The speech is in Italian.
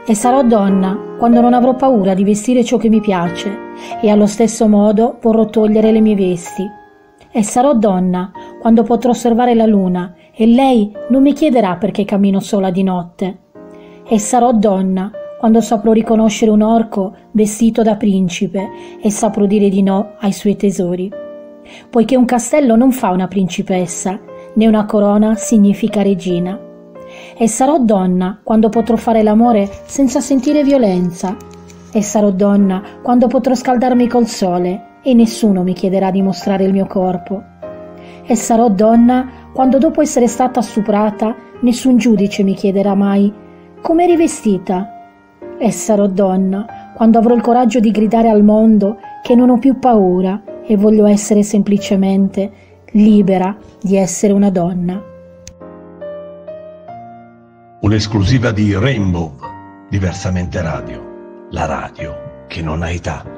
E sarò donna quando non avrò paura di vestire ciò che mi piace e allo stesso modo vorrò togliere le mie vesti. E sarò donna quando potrò osservare la luna e lei non mi chiederà perché cammino sola di notte. E sarò donna quando saprò riconoscere un orco vestito da principe e saprò dire di no ai suoi tesori. Poiché un castello non fa una principessa, né una corona significa regina. E sarò donna quando potrò fare l'amore senza sentire violenza. E sarò donna quando potrò scaldarmi col sole e nessuno mi chiederà di mostrare il mio corpo. E sarò donna quando dopo essere stata stuprata nessun giudice mi chiederà mai come eri vestita. E sarò donna quando avrò il coraggio di gridare al mondo che non ho più paura e voglio essere semplicemente libera di essere una donna. Un'esclusiva di Rainbow, Diversamente Radio, la radio che non ha età.